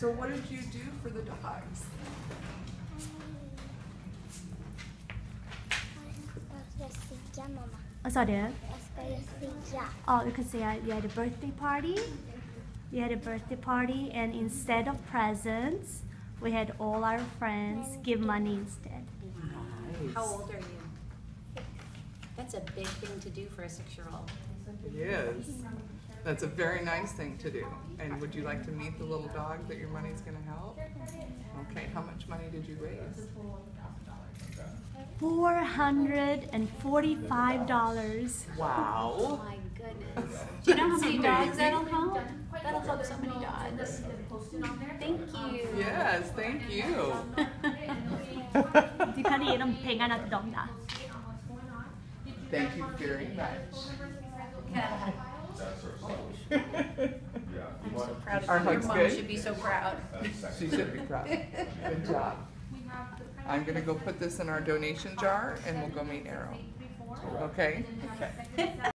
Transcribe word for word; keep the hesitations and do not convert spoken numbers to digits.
So what did you do for the dogs? Vad sa du? Jag ska ju fira. Oh, you could say uh, you had a birthday party. You had a birthday party, and instead of presents, we had all our friends give money instead. Nice. How old are you? That's a big thing to do for a six-year-old. It is. That's a very nice thing to do. And would you like to meet the little dog that your money's going to help? Okay, how much money did you raise? Four hundred and forty-five dollars. Wow. Oh my goodness. Do you know how many dogs that'll help? That'll help so many dogs. Thank you. Yes, thank you. Du kan ge dem pengarna till dem då. Thank you very much. I'm so proud of Our you. Your hug's mom good? should be so proud. She should be proud. Good job. I'm going to go put this in our donation jar and we'll go meet Arrow. Okay? Okay.